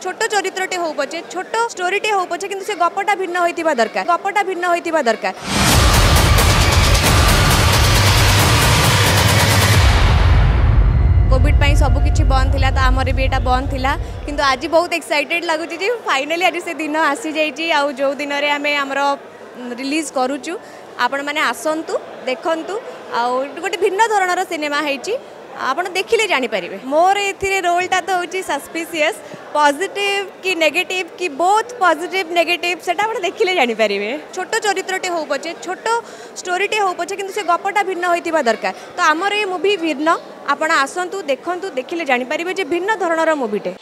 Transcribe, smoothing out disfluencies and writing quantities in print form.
छोट चरित्रटे हो पछे छोट स्टोरीटे हो पछे किंतु से गपटा भिन्न होइतिबा दरकार गपटा भिन्न होइतिबा दरकार। कोविड पाई सब किछि बंद थिला तो आमर भी एटा बंद थिला किंतु आज बहुत एक्साइटेड लगुची जे फाइनली आज से दिन आसी जाइछि आ जो दिन रे हमें हमरो रिलीज करूछु आपण माने आसंतु देखंतु आ गोटे भिन्न धरणर सिनेमा हेछि आपण देखिले जानि परिबे। मोर एथिरे रोलटा तो होछि सस्पिशियस पॉजिटिव कि नेगेटिव कि बोथ पॉजिटिव नेगेटिव सेटा आपण देखिले जानि परिबे। छोट चरित्रटे हो पछे छोट स्टोरीटे हो पछे किंतु से गपटा भिन्न होइतिबा दरकार तो हमर ए मूवी भिन्न आपण आसंतु देखंतु देखिले जानि परिबे जे भिन्न धरणर मूवीटे।